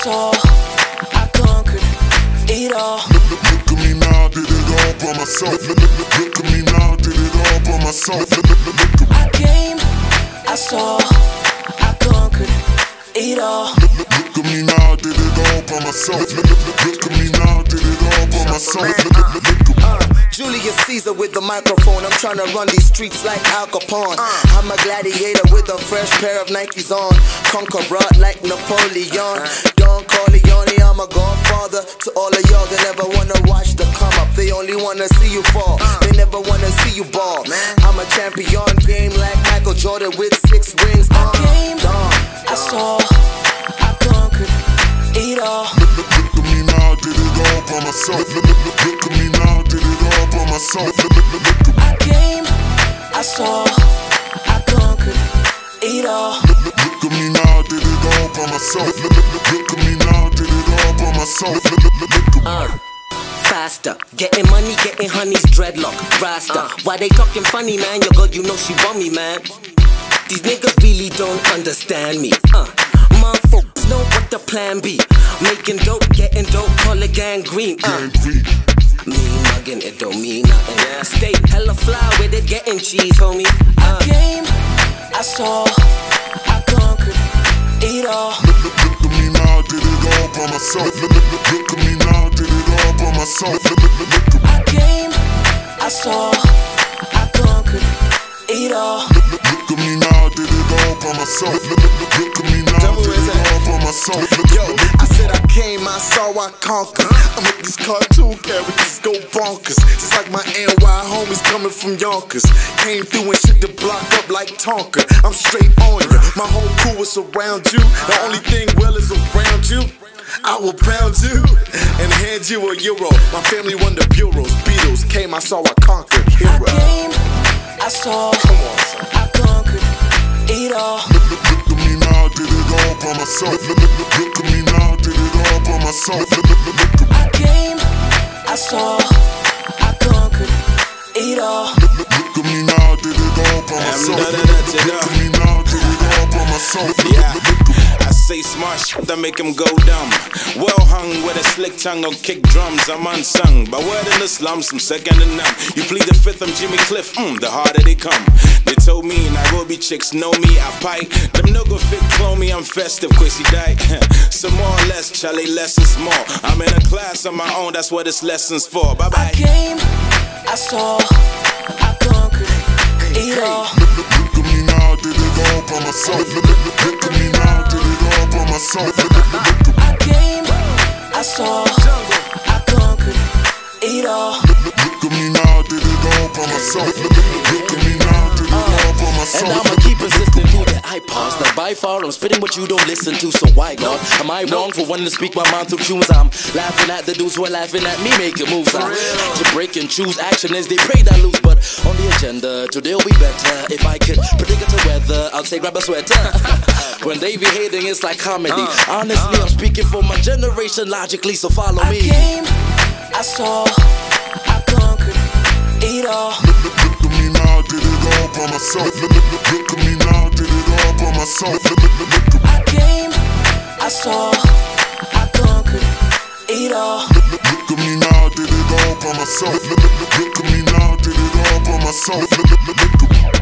saw, I conquered it all. Look at me now, did it all by myself. Look at me now, did it all by myself. I came, I saw, I conquered it all. Look at me now, did it all by myself. Look at me now, did it all by myself. Julius Caesar with the microphone. I'm trying to run these streets like Al Capone. I'm a gladiator with a fresh pair of Nikes on. Conquer broad like Napoleon. Don Corleone, I'm a godfather to all of y'all that never wanna watch the come up. They only wanna see you fall. They never wanna see you ball. I'm a champion, game like Michael Jordan with 6 rings. I came, I saw, I conquered it all. Look at me now, did it all by myself. Look at me now, did it all by myself. I came, I saw, I conquered it all. Look at me now, did it all by myself. Look at me now, did it all by myself. Faster, getting money, getting honey's dreadlock, rasta. Why they talking funny, man? Your girl, you know she bummy, man. These niggas really don't understand me. My folks know what the plan be. Making dope, getting dope, call it gangrene. Me mugging, it don't mean nothing. Yeah. Stay hella fly with it, getting cheese, homie. I came, I saw, I conquered it all. Look at me now, did it all by myself. Look at me now, did it all by myself. I came, I saw, I conquered it all. Look at me now, did it all by myself. Look at me now, did it all by myself. Yo, I said I came, I saw, I conquered. I make these cartoon characters go bonkers. Just like my NY homies coming from Yonkers. Came through and shit the block up like Tonka. I'm straight on you, my whole crew is around you. The only thing well is around you. I will pound you and hand you a euro. My family won the bureaus. Beatles came, I saw, I conquered. Hero. I came, I saw, I conquered it all. Look at me now, did it all by myself. Look at me now, did it all by myself. I came, I saw, I conquered it all. Look at me now, did it all by myself. Look at me now, did it all by myself. I say smart shit that make him go dumb. Well hung with a slick tongue on kick drums. I'm unsung, by word in the slums, I'm second to none. You plead the fifth, I'm Jimmy Cliff, the harder they come. They told me Nairobi chicks know me, I pipe. Them no go fit clone me, I'm festive, Quincy Dyke. Some more or less, Charlie, less is more. I'm in a class of my own, that's what this lesson's for. Bye bye. I came, I saw, I conquered it all. Look at me now, did it all by myself. Look at me now, did it all by myself. I came, I saw, I conquered it all. Look at me now, did it all by myself. Look at me now, did it all by myself. And I'ma keep insisting through the iPods. Now by far I'm spitting what you don't listen to, so why God? Am I wrong for wanting to speak my mind through tunes? I'm laughing at the dudes who are laughing at me making moves. I to break and choose action as they pray that lose. But on the agenda, today will be better. If I could predict the weather, I'll say grab a sweater. When they be hating, it's like comedy. Honestly, I'm speaking for my generation logically, so follow me. I came, I saw, I conquered it all. Look at me now, did it all by myself. Look at me now, did it all by myself. I came, I saw, I conquered it all. Look at me now, did it all by myself. Look at me now, did it all by myself.